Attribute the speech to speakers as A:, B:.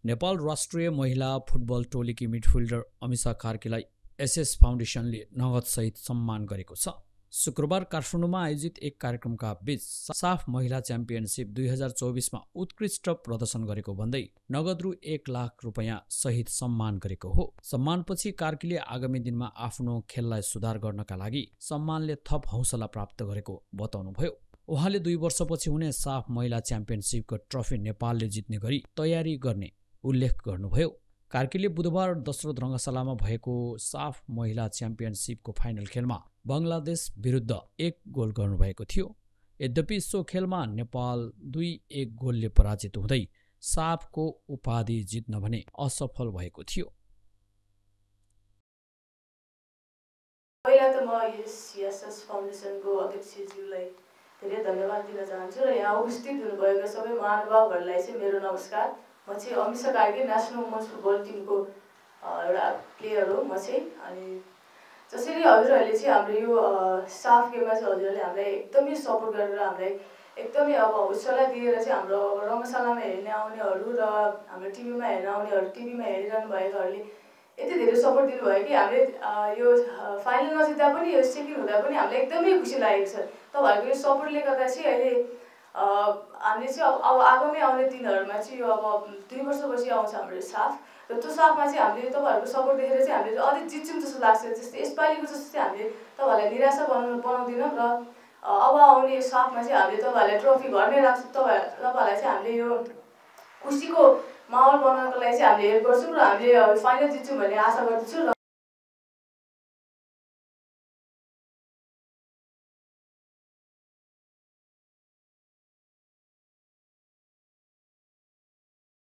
A: नेपाल राष्ट्रिय महिला फुटबल टोलीकी मिडफिल्डर अमिशा कार्कीलाई एसएस फाउन्डेसनले नगदसहित सम्मान गरेको छ। शुक्रबार काठमाडौँमा आयोजित एक कार्यक्रमका बीच साफ महिला च्याम्पियनसिप 2024मा उत्कृष्ट प्रदर्शन गरेको भन्दै नगद रु 1 लाख रुपैयाँ सहित सम्मान गरेको हो। सम्मानपछि कार्कीले आगामी दिनमा आफ्नो खेललाई सुधार गर्नका लागि सम्मानले थप हौसला प्राप्त गरेको बताउनुभयो। उहाँले 2 वर्षपछि हुने साफ महिला च्याम्पियनसिपको ट्रफी नेपालले जित्ने गरी तयारी गर्ने उल्लेख गर्नुभयो। कार्कीले बुधबार दशरथ रङ्गशालामा भएको साफ महिला च्याम्पियनसिपको फाइनल खेलमा बङ्गलादेश विरुद्ध 1 गोल गर्नुभएको थियो। यद्यपि सो खेलमा नेपाल 2-1 गोलले पराजित हुँदै साफको उपाधि जित्न भने असफल भएको थियो।
B: पहिला त म एसएस फाउन्डेसनको अध्यक्षज्यूलाई धेरै धन्यवाद दिन चाहन्छु र यहाँ उपस्थित हुनुभएका सबै महानुभावहरूलाई चाहिँ मेरो नमस्कार। म चाहिँ Amisha Karki national women's football टिमको एउटा प्लेयर हो म चाहिँ। अनि जसरी हजुरहरूले चाहिँ हाम्रो यो साफ गेममा चाहिँ हजुरहरूले हामीलाई एकदमै सपोर्ट गरेर हामीलाई एकदमै अब उत्साह दिएर चाहिँ हाम्रो रङ्गशालामा हेर्न आउनेहरू र हाम्रो टिभीमा हेर्न आउनेहरू, टिभीमा हेरिरहनु भएकाहरूले यति धेरै सपोर्ट दिनुभयो कि हामीले यो फाइनल नजित्दा पनि यो सेकेन्ड हुँदा पनि हामीलाई एकदमै खुसी लागेको छ। तपाईँहरूको यो सपोर्टले गर्दा चाहिँ अहिले हामीले चाहिँ अब आगामी आउने दिनहरूमा चाहिँ यो अब 2 वर्षपछि आउँछ हाम्रो साफ र त्यो साफमा चाहिँ हामीले तपाईँहरूको सपोर्ट देखेर चाहिँ हामीले अझै जित्छौँ जस्तो लाग्छ। जस्तै यसपालिको जस्तो चाहिँ हामीले तपाईँहरूलाई निराशा बनाउँदैनौँ र अब आउने साफमा चाहिँ हामीले तपाईँहरूलाई ट्रफी घरमै राख्छौँ। तपाईँहरूलाई चाहिँ हामीले यो खुसीको माहौल बनाउनको लागि चाहिँ हामीले हेल्प गर्छौँ र हामीले फाइनल जित्छौँ भन्ने आशा गर्दछु र